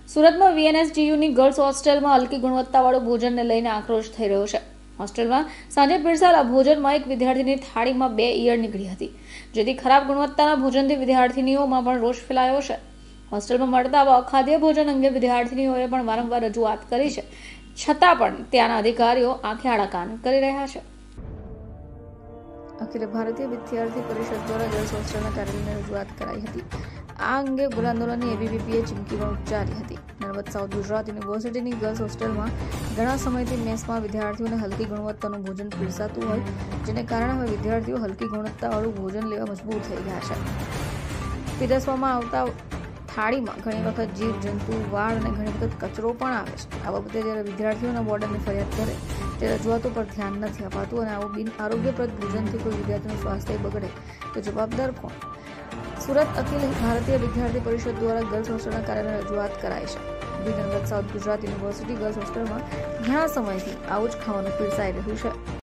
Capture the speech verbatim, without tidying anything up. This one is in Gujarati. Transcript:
સુરતમાં વીએનએસજીયુની ગર્લ્સ હોસ્ટેલમાં હલકી ગુણવત્તાવાળું ભોજનને લઈને આક્રોશ થઈ રહ્યો છે। હોસ્ટેલમાં સાંજે પીરસાયેલા ભોજનમાં એક વિદ્યાર્થીની થાળીમાં બે ઈયળ નીકળી હતી, જેથી ખરાબ ગુણવત્તાના ભોજનથી વિદ્યાર્થીનીઓમાં પણ રોષ ફેલાયો છે। હોસ્ટેલમાં મળતા આવા અખાદ્ય ભોજન અંગે વિદ્યાર્થીનીઓએ પણ વારંવાર રજૂઆત કરી છે, છતાં પણ ત્યાંના અધિકારીઓ આંખે આડા કાન કરી રહ્યા છે। અખિલ ભારતીય વિદ્યાર્થી પરિષદ દ્વારા ગર્લ્સ હોસ્ટેલના કાર્યાલયને રજૂઆત કરાઈ હતી। આ અંગે ઉગ્ર આંદોલનની એબીવીપીએ ચીમકી પણ ઉચ્ચારી હતી। નર્મદ સાઉથ ગુજરાત યુનિવર્સિટીની ગર્લ્સ હોસ્ટેલમાં ઘણા સમયથી મેસમાં વિદ્યાર્થીઓને હલકી ગુણવત્તાનું ભોજન પીરસાતું હોય, જેને કારણે હવે વિદ્યાર્થીઓ હલકી ગુણવત્તાવાળું ભોજન લેવા મજબૂર થઈ ગયા છે। પીરસવામાં આવતા થાળીમાં ઘણી વખત જીવ જંતુ, વાળ અને ઘણી વખત કચરો પણ આવે છે। આ બાબતે જ્યારે વિદ્યાર્થીઓના વોર્ડનની ફરિયાદ કરે તે રજૂઆતો પર ધ્યાન નથી અપાતું અને આવું બિન આરોગ્યપ્રદ ભોજનથી કોઈ વિદ્યાર્થીનું સ્વાસ્થ્ય બગડે તો જવાબદાર કોણ? સુરત અખિલ ભારતીય વિદ્યાર્થી પરિષદ દ્વારા ગર્લ્સ હોસ્ટેલના કાર્યાલયને રજૂઆત કરાઈ છે। Narmad south Gujarat university girls હોસ્ટેલમાં ઘણા સમયથી આવું જ ખાવાનું પીરસાઈ રહ્યું છે।